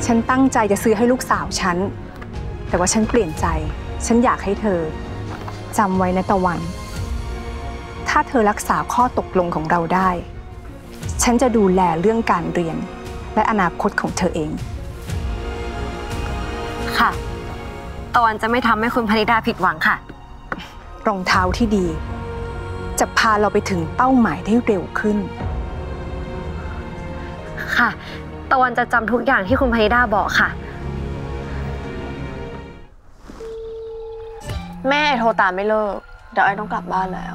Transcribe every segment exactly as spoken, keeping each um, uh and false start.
ฉันตั้งใจจะซื้อให้ลูกสาวฉันแต่ว่าฉันเปลี่ยนใจฉันอยากให้เธอจำไว้นะตะวันถ้าเธอรักษาข้อตกลงของเราได้ฉันจะดูแลเรื่องการเรียนและอนาคตของเธอเองค่ะตะวันจะไม่ทำให้คุณพนิดาผิดหวังค่ะรองเท้าที่ดีจะพาเราไปถึงเป้าหมายได้เร็วขึ้นค่ะตะวันจะจำทุกอย่างที่คุณพนิดาบอกค่ะแม่โทรตามไม่เลิกเดี๋ยวไอ้ต้องกลับบ้านแล้ว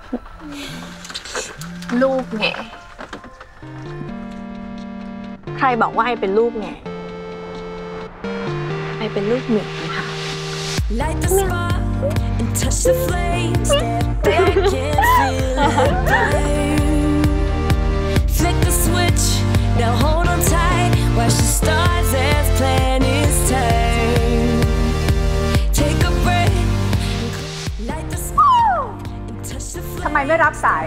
ลูกไงใครบอกว่าไอ้เป็นลูกไงไอ้เป็นลูกหมีค่ะทำไมไม่รับสาย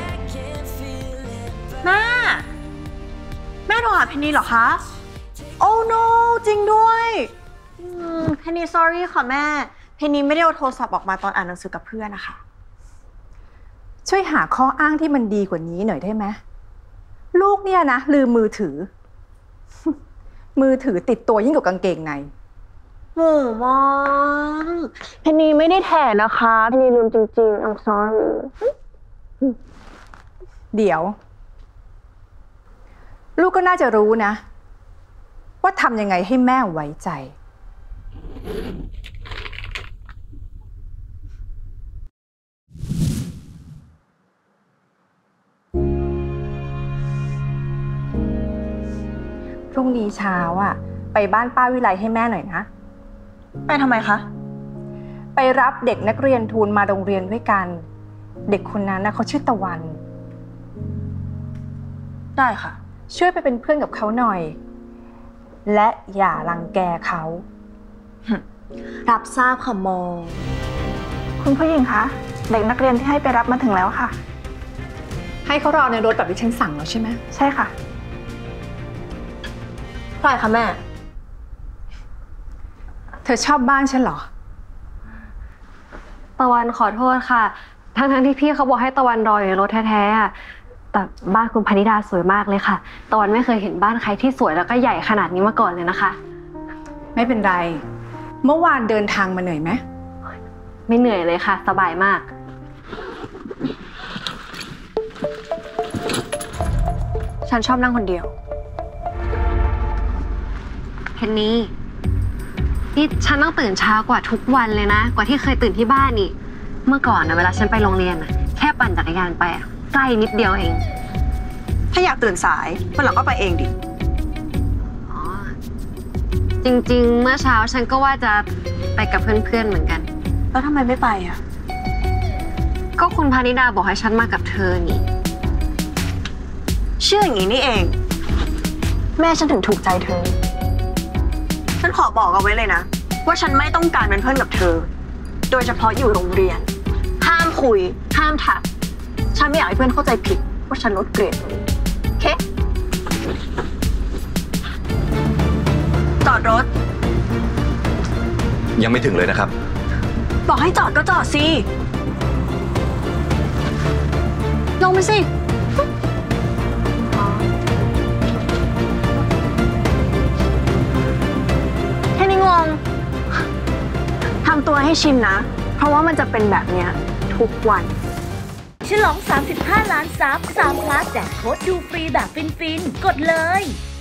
แม่แม่โทรหาเพนนีเหรอคะโอ้ no จริงด้วยเพนนี sorry ค่ะแม่เพนนีไม่ได้เอาโทรศัพท์ออกมาตอนอ่านหนังสือกับเพื่อนนะคะช่วยหาข้ออ้างที่มันดีกว่านี้หน่อยได้ไหมลูกเนี่ยนะลืมมือถือ มือถือติดตัวยิ่งกว่ากางเกงในโอ้มากเพนนีไม่ได้แถนะคะเพนนีลืมจริงๆ I'm sorry เดี๋ยวลูกก็น่าจะรู้นะว่าทำยังไงให้แม่ไว้ใจพรุ่งนี้เช้าอ่ะไปบ้านป้าวิไลให้แม่หน่อยนะไปทำไมคะไปรับเด็กนักเรียนทูลมาโรงเรียนด้วยกันเด็กคนนั้นนะเขาชื่อตะวันได้ค่ะช่วยไปเป็นเพื่อนกับเขาหน่อยและอย่ารังแกเขารับทราบค่ะโมคุณผู้หญิงคะเด็กนักเรียนที่ให้ไปรับมาถึงแล้วค่ะให้เขารอในรถแบบที่ฉันสั่งแล้วใช่ไหมใช่ค่ะใครคะแม่เธอชอบบ้านฉันเหรอตะวันขอโทษค่ะทั้งทั้งที่พี่เขาบอกให้ตะวันรออยู่ในรถแท้ๆแต่บ้านคุณพนิดาสวยมากเลยค่ะตะวันไม่เคยเห็นบ้านใครที่สวยแล้วก็ใหญ่ขนาดนี้มาก่อนเลยนะคะไม่เป็นไรเมื่อวานเดินทางมาเหนื่อยไหมไม่เหนื่อยเลยค่ะสบายมากฉันชอบนั่งคนเดียวเพนนี่นี่ฉันต้องตื่นเช้ากว่าทุกวันเลยนะกว่าที่เคยตื่นที่บ้านนี่เมื่อก่อนนะเวลาฉันไปโรงเรียนนะแค่ปั่นจักรยานไปใกล้นิดเดียวเองถ้าอยากตื่นสายวันหลังก็ไปเองดิอ๋อจริงๆเมื่อเช้าฉันก็ว่าจะไปกับเพื่อนๆเหมือนกันแล้วทำไมไม่ไปอ่ะก็คุณพนิดาบอกให้ฉันมากับเธอนี่เชื่ออย่างนี้นี่เองแม่ฉันถึงถูกใจเธอฉันขอบอกเอาไว้เลยนะว่าฉันไม่ต้องการเป็นเพื่อนกับเธอโดยเฉพาะอยู่โรงเรียนห้ามคุยห้ามทักฉันไม่อยากให้เพื่อนเข้าใจผิดว่าฉันลดเกรดโอเคจอดรถยังไม่ถึงเลยนะครับบอกให้จอดก็จอดสิลงไปสิแค่นี้งงทำตัวให้ชินนะเพราะว่ามันจะเป็นแบบเนี้ยทุกวันฉลองสามสิบห้าล้านซับสามพลัสแจกโค้ดดูฟรีแบบฟินๆกดเลย